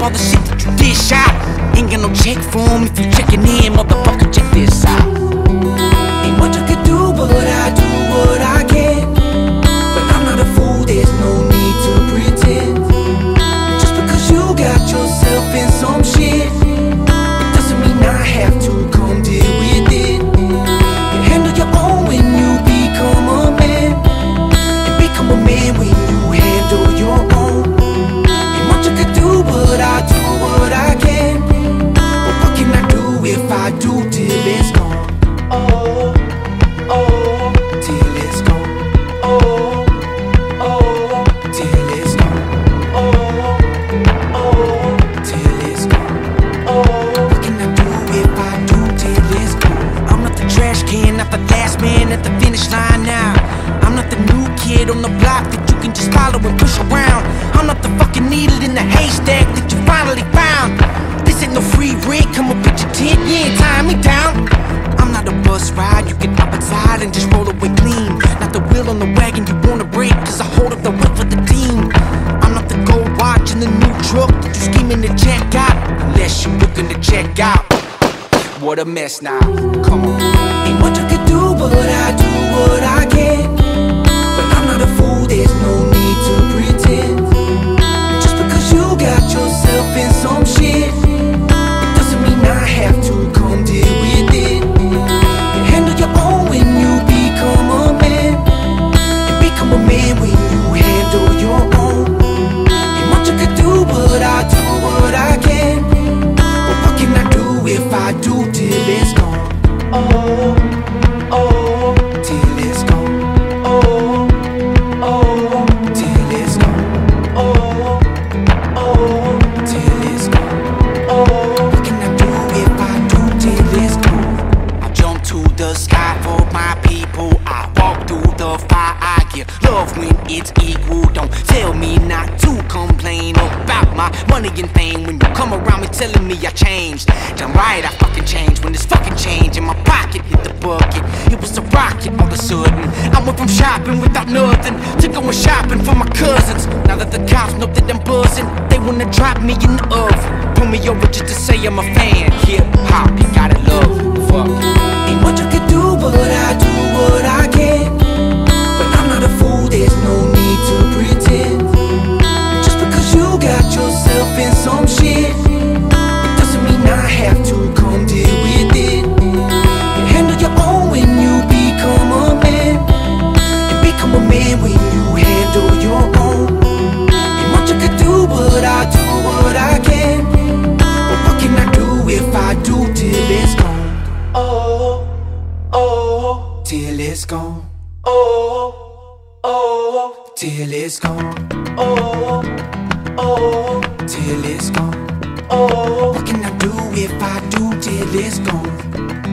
all the shit that you dish out. Ain't got no check for 'em if you checking in, motherfucker, check this out. Ain't much I could do, but I do what I can. But I'm not a fool, there's no need to pretend. Just because you got yourself in some shit, it doesn't mean I have to come deal with it. You handle your own when you become a man, and become a man when you handle your own. Ain't much I could do, but I do what I can. But what can I do if I do till it's gone? Oh, oh, till it's gone. Oh, oh, till it's gone. Oh, oh, till it's gone. Oh, what can I do if I do till it's gone? I'm not the trash can, not the last man at the finish line now. I'm not the new kid on the block that you can just follow and push around. I'm not the fucking needle in the haystack that you finally found. This ain't no free rent, come up with your tent, you ain't tying me down. I'm not a bus ride, you can hop inside and just roll away clean. Not the wheel on the wagon you wanna break, cause I hold up the whip for the team. I'm not the gold watch in the new truck that you scheming to check out. Unless you're looking to check out. What a mess now, come on. Ain't much I could do, but I do what I can. But I'm not a fool, there's no need to pretend. Just because you got yourself in some shit, it doesn't mean I have to come deal with it. You handle your own when you become a man, and become a man when you handle your own. Ain't much I could do, but I do what I can. But what can I do if I do till it's gone? Oh, oh, till it's gone. Oh, oh, till it's gone. Oh, oh, till it's gone. Oh, what can I do if I do till it's gone? I jump to the sky for my people. I walk through the fire. I give love when it's equal. Don't tell me not to complain about my money and fame. When you come around me telling me I changed, damn right I fucking changed. When this fucking change in my pocket hit the bucket, it was a rocket all of a sudden. I went from shopping without nothing to going shopping for my cousins. Now that the cops know that I'm buzzing, they wanna drop me in the oven. Pull me over just to say I'm a fan. Hip hop, you gotta love. Fuck. Ain't much I could do, but I do what I can. But I'm not a fool, there's no need to pretend. Just because you got yourself in some shit, it doesn't mean I have to come deal with it. You handle your own when you become a man, and become a man when you handle your own. Ain't much I could do, but I do what I can. But what can I do if I do till it's gone? Oh, oh, till it's gone. Oh, oh, till it's gone. Oh, oh, till it's gone. Oh, what can I do if I do till it's gone?